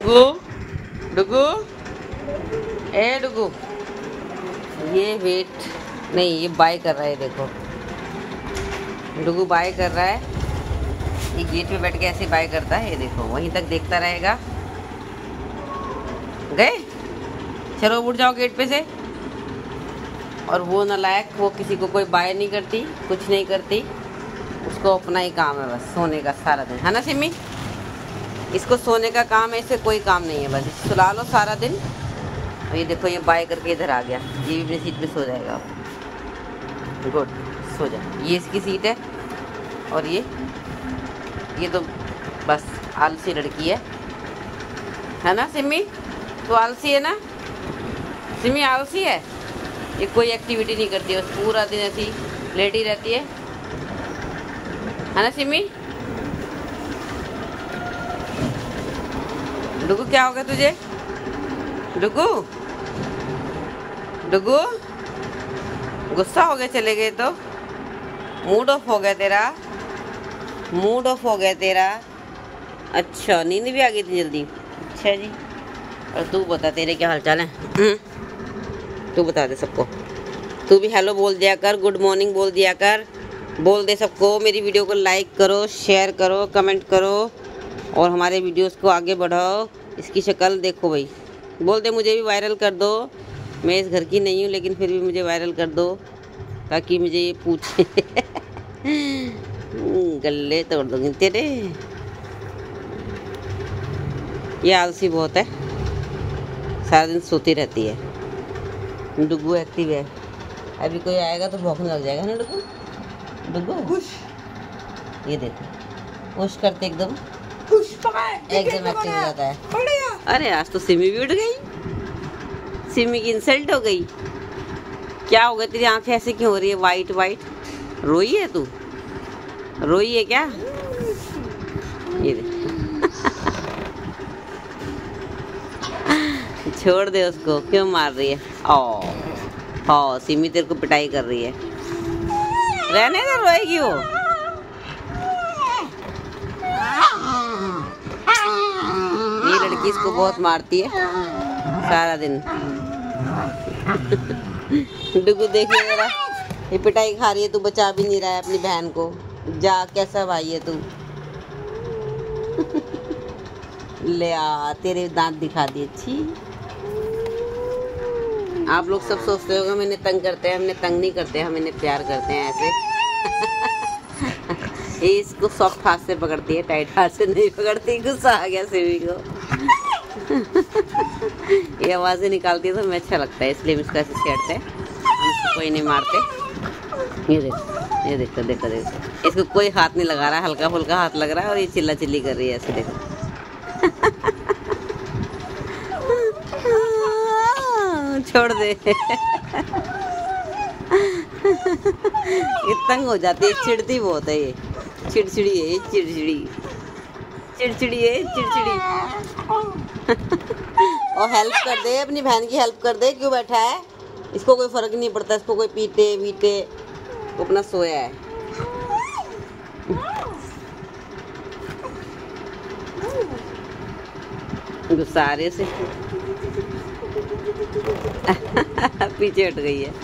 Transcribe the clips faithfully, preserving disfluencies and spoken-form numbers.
डुगू डुगू ए डुगू, ये वेट नहीं, ये बाय कर रहा है। देखो डुगू बाय कर रहा है, ये गेट पे बैठ के ऐसे बाय करता है। ये देखो वहीं तक देखता रहेगा। गए, चलो उठ जाओ गेट पे से। और वो नालायक, वो किसी को कोई बाय नहीं करती, कुछ नहीं करती, उसको अपना ही काम है बस सोने का सारा दिन, है ना सिमी? इसको सोने का काम है, इसे कोई काम नहीं है, बस सुला लो सारा दिन। और ये देखो ये बाय करके इधर आ गया, ये भी अपनी सीट पे सो जाएगा। गुड, सो जा। ये इसकी सीट है। और ये ये तो बस आलसी लड़की है, है ना सिमी? तो आलसी है ना सिमी? आलसी है, ये कोई एक्टिविटी नहीं करती, बस पूरा दिन ऐसी लेटी रहती है, है ना सिमी? डुगू क्या हो गया तुझे? डुगू डुगू गुस्सा हो गया, चले गए तो? मूड ऑफ हो गया तेरा? मूड ऑफ हो गया तेरा? अच्छा, नींद भी आ गई थी जल्दी? अच्छा जी। और तू बता, तेरे क्या हालचाल है? तू बता दे सबको। तू भी हेलो बोल दिया कर, गुड मॉर्निंग बोल दिया कर, बोल दे सबको मेरी वीडियो को लाइक करो, शेयर करो, कमेंट करो और हमारे वीडियोस को आगे बढ़ाओ। इसकी शक्ल देखो भाई, बोल दे मुझे भी वायरल कर दो। मैं इस घर की नहीं हूँ लेकिन फिर भी मुझे वायरल कर दो ताकि मुझे ये पूछे। गल्ले तोड़ दूँगी तेरे। ये आलसी बहुत है, सारा दिन सोती रहती है। डुगू एक्टिव है, अभी कोई आएगा तो भौंकने लग जाएगा ना डुगू? डुगू ये देखो पुश करते एकदम एकदम एक्टिव हो जाता है। अरे आज तो सिमी भी उठ गई, सिमी की इंसल्ट हो गई। क्या हो गया, तेरी आंखें ऐसे क्यों हो रही है वाइट वाइट? रोई है तू? रोई है क्या? ये देख। छोड़ दे उसको, क्यों मार रही है? ओ हाँ, सिमी तेरे को पिटाई कर रही है, रहने दे, रोएगी वो। ये लड़की इसको बहुत मारती है सारा दिन। डुगू देखिए जरा, ये पिटाई खा रही है, तू बचा भी नहीं रहा है अपनी बहन को। जा, कैसा भाई है तू? ले आ, तेरे दांत दिखा दिए। छी, आप लोग सब सोचते होंगे मैंने तंग करते हैं, हमने तंग नहीं करते, हम इन्हें प्यार करते हैं ऐसे। ये इसको सॉफ्ट हाथ से पकड़ती है, टाइट हाथ से नहीं पकड़ती। गुस्सा आ गया सिमी को। ये आवाज़ें निकालती है तो हमें अच्छा लगता है, इसलिए हम इसको ऐसे छेड़ते हैं। हम इसको कोई नहीं मारते। ये देखो, ये देखो देखो देखो, इसको कोई हाथ नहीं लगा रहा, हल्का फुल्का हाथ लग रहा है और ये चिल्ला चिल्ली कर रही है ऐसे। देखो छोड़ दे। ये तंग हो जाती है, चिढ़ती बहुत है ये, चिड़चिड़ी है, चिड़चिड़ी चिड़चिड़ी है, चिड़चिड़ी। और हेल्प कर दे, अपनी बहन की हेल्प कर दे। क्यों बैठा है? इसको कोई फर्क नहीं पड़ता, इसको कोई पीटे वीटे, वो अपना सोया है। गुस्सा आ रही से पीछे हट गई है।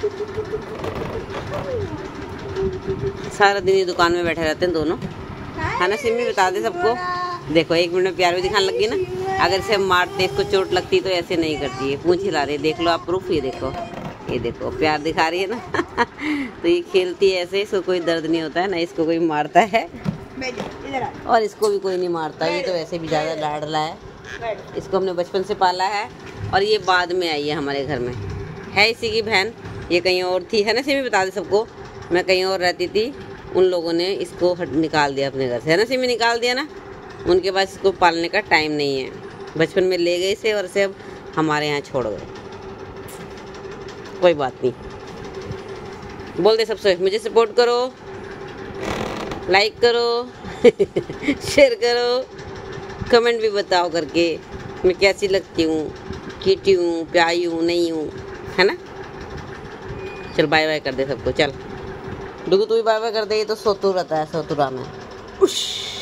सारा दिन ये दुकान में बैठे रहते हैं दोनों, है ना सिमी? बता दे सबको। देखो एक मिनट में प्यार भी दिखाने लगी ना। अगर इसे हम मारते, इसको चोट लगती तो ऐसे नहीं करती है, पूंछ हिला रही है। देख लो आप प्रूफ, ये देखो, ये देखो प्यार दिखा रही है ना। तो ये खेलती है ऐसे, इसको कोई दर्द नहीं होता है ना, इसको कोई मारता है और इसको भी कोई नहीं मारता। ये तो वैसे भी ज़्यादा लाडला है, इसको हमने बचपन से पाला है और ये बाद में आई है हमारे घर में, है इसी की बहन। ये कहीं और थी, है ना सिमी? बता दे सबको, मैं कहीं और रहती थी, उन लोगों ने इसको हट निकाल दिया अपने घर से, है ना सिमी? निकाल दिया ना, उनके पास इसको पालने का टाइम नहीं है। बचपन में ले गए इसे और इसे अब हमारे यहाँ छोड़ गए। कोई बात नहीं, बोल दे सबसे, मुझे सपोर्ट करो, लाइक करो, शेयर करो, कमेंट भी बताओ करके मैं कैसी लगती हूँ, क्यूटी हूँ, प्यारी हूँ, नहीं हूँ, है ना? चल बाय बाय कर दे सबको। चल डुगू तू भी बाय बाय कर दे, ये तो सोतू रहता है, सोतुरा में। उश।